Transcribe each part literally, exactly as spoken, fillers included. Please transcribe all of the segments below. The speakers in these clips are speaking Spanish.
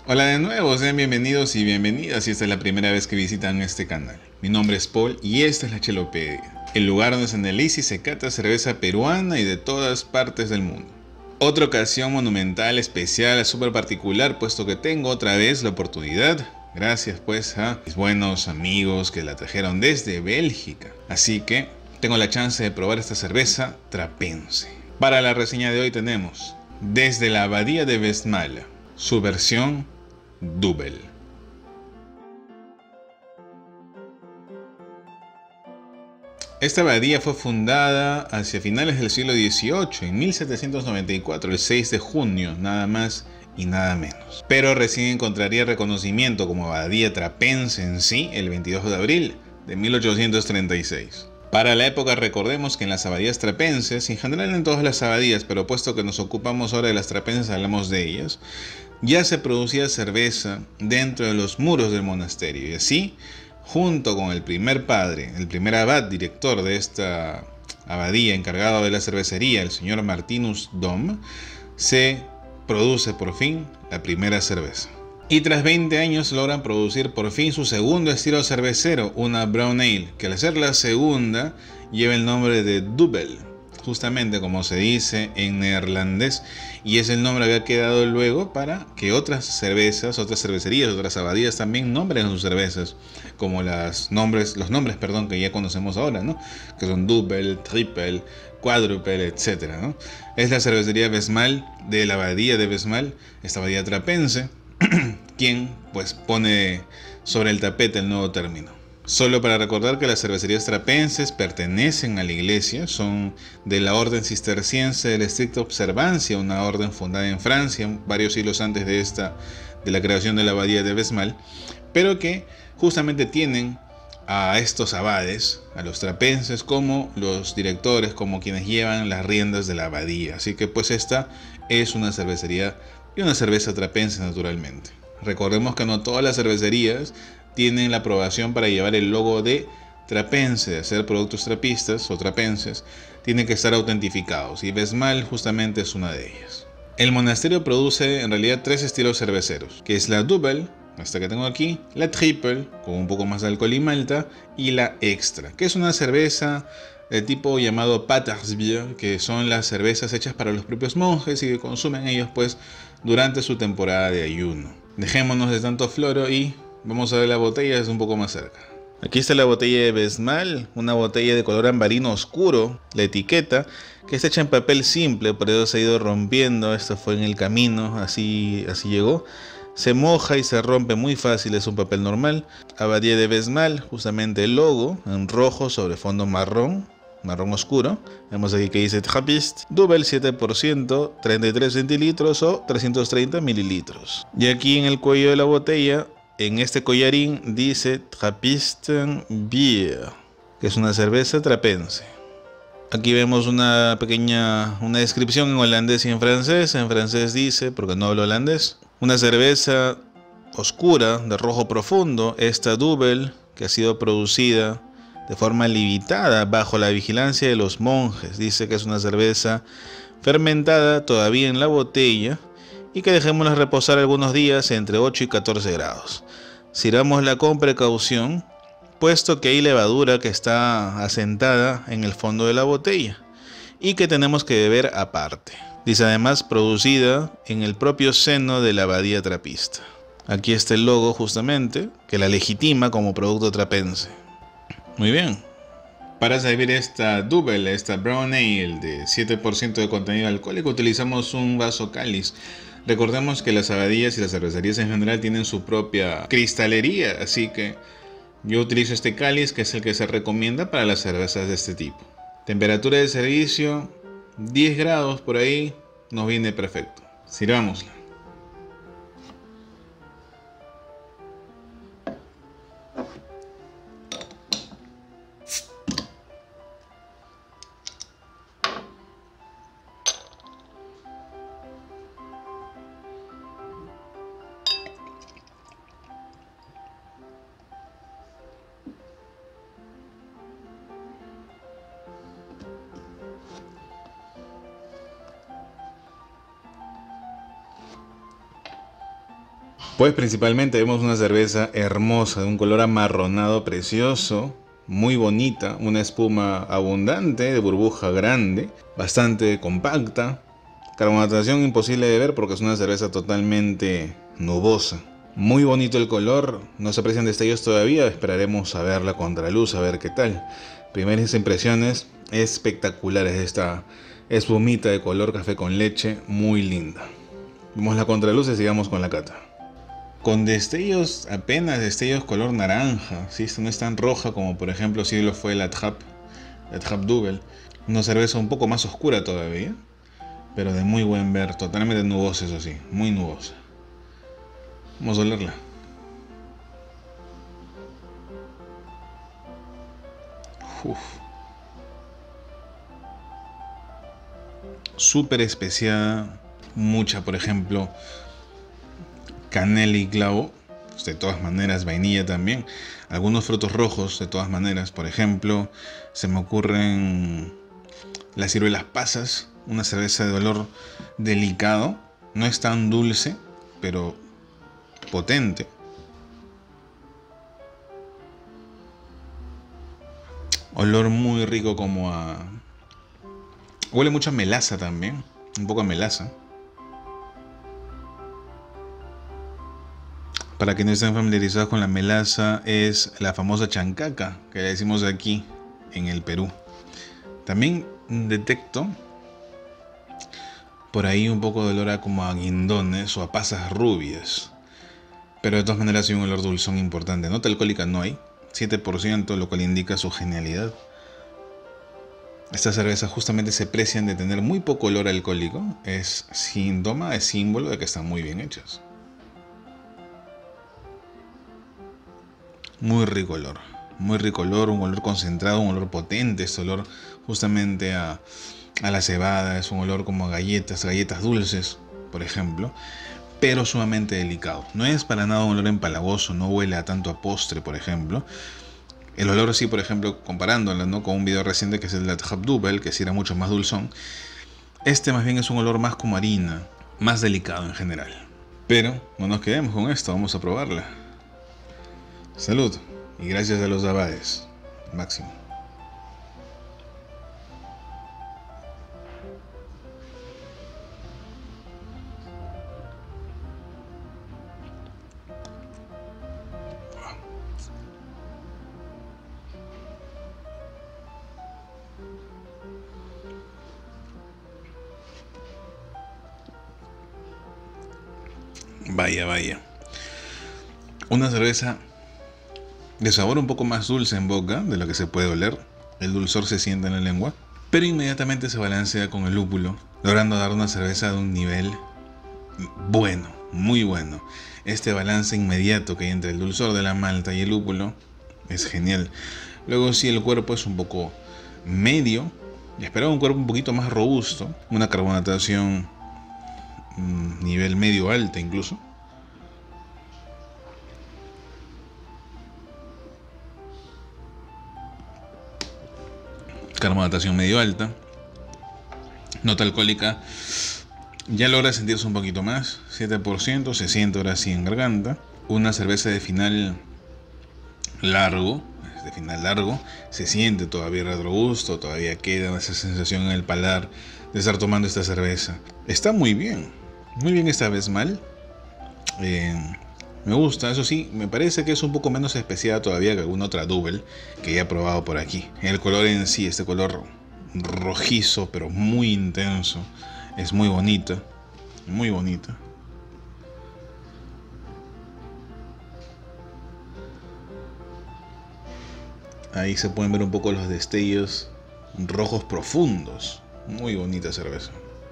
Hola de nuevo, sean bienvenidos y bienvenidas si esta es la primera vez que visitan este canal. Mi nombre es Paul y esta es la Chelopedia, el lugar donde se analiza y se cata cerveza peruana y de todas partes del mundo. Otra ocasión monumental, especial, súper particular, puesto que tengo otra vez la oportunidad, gracias pues a mis buenos amigos que la trajeron desde Bélgica. Así que tengo la chance de probar esta cerveza trapense. Para la reseña de hoy tenemos, desde la Abadía de Westmalle, su versión Double. Esta abadía fue fundada hacia finales del siglo dieciocho, en mil setecientos noventa y cuatro, el seis de junio, nada más y nada menos. Pero recién encontraría reconocimiento como abadía trapense en sí el veintidós de abril de mil ochocientos treinta y seis. Para la época recordemos que en las abadías trapenses, y en general en todas las abadías, pero puesto que nos ocupamos ahora de las trapenses hablamos de ellas, ya se producía cerveza dentro de los muros del monasterio y así, junto con el primer padre, el primer abad director de esta abadía encargado de la cervecería, el señor Martinus Dom, se produce por fin la primera cerveza. Y tras veinte años logran producir por fin su segundo estilo cervecero, una Brown Ale, que al ser la segunda lleva el nombre de Double, justamente como se dice en neerlandés, y es el nombre que ha quedado luego para que otras cervezas, otras cervecerías, otras abadías también nombren sus cervezas, como las nombres, los nombres perdón, que ya conocemos ahora, ¿no? Que son Double, Triple, Quadruple, etcétera, ¿no? Es la cervecería Westmalle de la abadía de Westmalle, esta abadía trapense, quien pues pone sobre el tapete el nuevo término. Solo para recordar que las cervecerías trapenses pertenecen a la iglesia, son de la orden cisterciense de la estricta observancia, una orden fundada en Francia varios siglos antes de esta, de la creación de la abadía de Westmalle, pero que justamente tienen a estos abades, a los trapenses, como los directores, como quienes llevan las riendas de la abadía. Así que pues esta es una cervecería y una cerveza trapense naturalmente. Recordemos que no todas las cervecerías tienen la aprobación para llevar el logo de trapense, de hacer productos trapistas o trapenses, tienen que estar autentificados y Westmalle justamente es una de ellas. El monasterio produce en realidad tres estilos cerveceros, que es la Double, esta que tengo aquí, la Triple, con un poco más de alcohol y malta, y la Extra, que es una cerveza de tipo llamado Patersbier, que son las cervezas hechas para los propios monjes y que consumen ellos pues durante su temporada de ayuno. Dejémonos de tanto floro y vamos a ver la botella desde un poco más cerca. Aquí está la botella de Westmalle, una botella de color ambarino oscuro, la etiqueta, que está hecha en papel simple, por eso se ha ido rompiendo, esto fue en el camino, así, así llegó. Se moja y se rompe muy fácil, es un papel normal. Abadía de Westmalle, justamente el logo, en rojo sobre fondo marrón, marrón oscuro. Vemos aquí que dice Trappist, Double siete por ciento, treinta y tres centilitros o trescientos treinta mililitros. Y aquí en el cuello de la botella, en este collarín dice Trappisten Bier, que es una cerveza trapense. Aquí vemos una pequeña una descripción en holandés y en francés. En francés dice, porque no hablo holandés, una cerveza oscura de rojo profundo, esta Double, que ha sido producida de forma limitada bajo la vigilancia de los monjes. Dice que es una cerveza fermentada todavía en la botella y que dejémosla reposar algunos días entre ocho y catorce grados. Sirvámosla con precaución, puesto que hay levadura que está asentada en el fondo de la botella y que tenemos que beber aparte. Dice además producida en el propio seno de la abadía trapista. Aquí está el logo justamente que la legitima como producto trapense. Muy bien. Para servir esta Double, esta Brown Ale de siete por ciento de contenido alcohólico, utilizamos un vaso cáliz. Recordemos que las abadías y las cervecerías en general tienen su propia cristalería, así que yo utilizo este cáliz, que es el que se recomienda para las cervezas de este tipo. Temperatura de servicio, diez grados por ahí, nos viene perfecto. Sirvámosla. Pues principalmente vemos una cerveza hermosa, de un color amarronado precioso, muy bonita, una espuma abundante, de burbuja grande, bastante compacta. Carbonatación imposible de ver porque es una cerveza totalmente nubosa. Muy bonito el color, no se aprecian destellos todavía, esperaremos a ver la contraluz, a ver qué tal. Primeras impresiones espectaculares de esta espumita de color café con leche, muy linda. Vemos la contraluz y sigamos con la cata. Con destellos, apenas destellos color naranja, ¿sí? Esto no es tan roja como por ejemplo si lo fue la Trapp, la Trapp Double. Una cerveza un poco más oscura todavía, pero de muy buen ver, totalmente nubosa, eso sí, muy nubosa. Vamos a olerla. Uf. Súper especiada, mucha, por ejemplo, canela y clavo, de todas maneras vainilla también, algunos frutos rojos de todas maneras, por ejemplo, se me ocurren las ciruelas pasas, una cerveza de olor delicado, no es tan dulce, pero potente. Olor muy rico como a... Huele mucho a melaza también, un poco a melaza. Para quienes estén familiarizados con la melaza, es la famosa chancaca que le decimos aquí en el Perú. También detecto por ahí un poco de olor a como a guindones o a pasas rubias. Pero de todas maneras hay un olor dulzón importante. Nota alcohólica no hay, siete por ciento, lo cual indica su genialidad. Estas cervezas justamente se precian de tener muy poco olor alcohólico. Es síntoma, es símbolo de que están muy bien hechas. Muy rico olor, muy rico olor, un olor concentrado, un olor potente. Este olor justamente a, a la cebada, es un olor como a galletas, galletas dulces, por ejemplo, pero sumamente delicado. No es para nada un olor empalagoso, no huele a tanto a postre, por ejemplo. El olor sí, por ejemplo, comparándola, ¿no?, con un video reciente que es el de la Trapp Double, que sí era mucho más dulzón. Este más bien es un olor más como harina, más delicado en general. Pero no nos quedemos con esto, vamos a probarla. Salud y gracias a los abades. Máximo. Vaya, vaya. Una cerveza de sabor un poco más dulce en boca de lo que se puede oler. El dulzor se siente en la lengua, pero inmediatamente se balancea con el lúpulo, logrando dar una cerveza de un nivel bueno, muy bueno. Este balance inmediato que hay entre el dulzor de la malta y el lúpulo es genial. Luego sí, el cuerpo es un poco medio, y esperaba un cuerpo un poquito más robusto, una carbonatación mmm, nivel medio alta incluso. Carbonatación medio alta. Nota alcohólica ya logra sentirse un poquito más, siete por ciento, se siente ahora sí en garganta. Una cerveza de final largo, de final largo, se siente todavía retrogusto, todavía queda esa sensación en el paladar de estar tomando esta cerveza. Está muy bien, muy bien esta vez mal. Eh, me gusta, eso sí, me parece que es un poco menos especiada todavía que alguna otra double que ya he probado por aquí. El color en sí, este color rojizo pero muy intenso, es muy bonita, muy bonita. Ahí se pueden ver un poco los destellos rojos profundos. Muy bonita cerveza.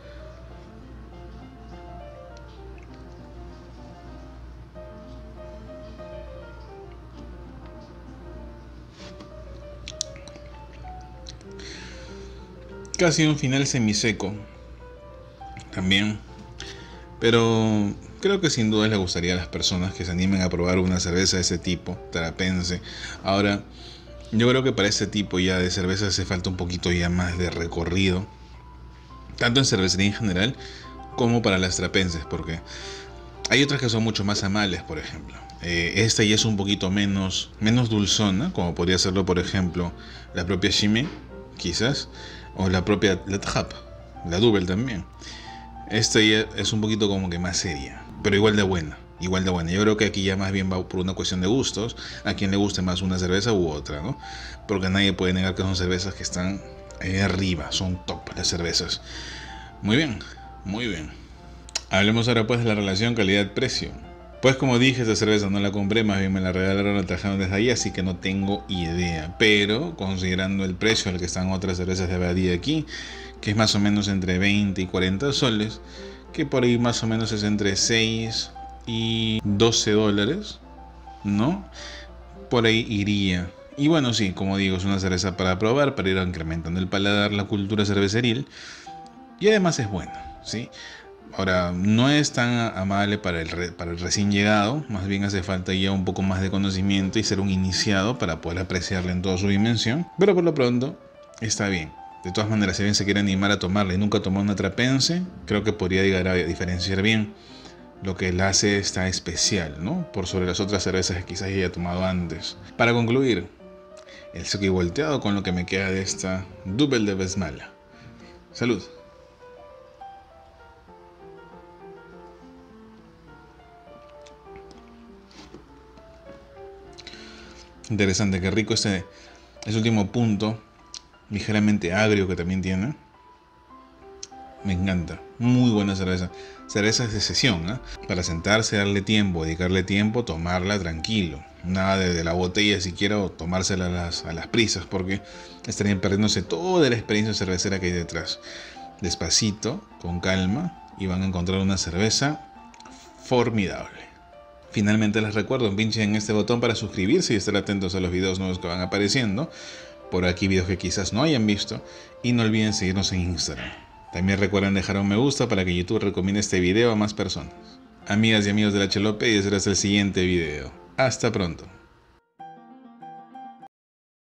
Casi un final semiseco también, pero creo que sin duda les gustaría a las personas que se animen a probar una cerveza de ese tipo, trapense. Ahora, yo creo que para este tipo ya de cerveza hace falta un poquito ya más de recorrido, tanto en cervecería en general como para las trapenses, porque Hay otras que son mucho más amables, por ejemplo. Eh, esta ya es un poquito menos, menos dulzona, como podría serlo, por ejemplo, la propia Chimay, quizás, o la propia la Tajap, la Double también. Esta ya es un poquito como que más seria, pero igual de buena, igual de buena. Yo creo que aquí ya más bien va por una cuestión de gustos, a quien le guste más una cerveza u otra, ¿no? Porque nadie puede negar que son cervezas que están ahí arriba, son top las cervezas. Muy bien, muy bien. Hablemos ahora pues de la relación calidad-precio. Pues como dije, esta cerveza no la compré, más bien me la regalaron, la trajeron desde ahí, así que no tengo idea. Pero considerando el precio al que están otras cervezas de Abadía aquí, que es más o menos entre veinte y cuarenta soles, que por ahí más o menos es entre seis y doce dólares, ¿no? Por ahí iría. Y bueno, sí, como digo, es una cerveza para probar, para ir incrementando el paladar, la cultura cerveceril, y además es buena, ¿sí? Ahora, no es tan amable para el, re, para el recién llegado, más bien hace falta ya un poco más de conocimiento y ser un iniciado para poder apreciarla en toda su dimensión, pero por lo pronto está bien. De todas maneras, si alguien se quiere animar a tomarla y nunca tomó una trapense, creo que podría llegar a diferenciar bien lo que la hace esta especial, ¿no? Por sobre las otras cervezas que quizás haya tomado antes. Para concluir, el seco y volteado con lo que me queda de esta Double de Besmala. Salud. Interesante, qué rico este, ese último punto, ligeramente agrio que también tiene. Me encanta, muy buena cerveza. Cervezas de sesión, ¿eh? Para sentarse, darle tiempo, dedicarle tiempo, tomarla tranquilo. Nada de, de la botella siquiera o tomársela a las, a las prisas, porque estarían perdiéndose toda la experiencia cervecera que hay detrás. Despacito, con calma, y van a encontrar una cerveza formidable. Finalmente les recuerdo, pinchen este botón para suscribirse y estar atentos a los videos nuevos que van apareciendo. Por aquí videos que quizás no hayan visto. Y no olviden seguirnos en Instagram. También recuerden dejar un me gusta para que YouTube recomiende este video a más personas. Amigas y amigos de la Chelope, y será hasta el siguiente video. Hasta pronto.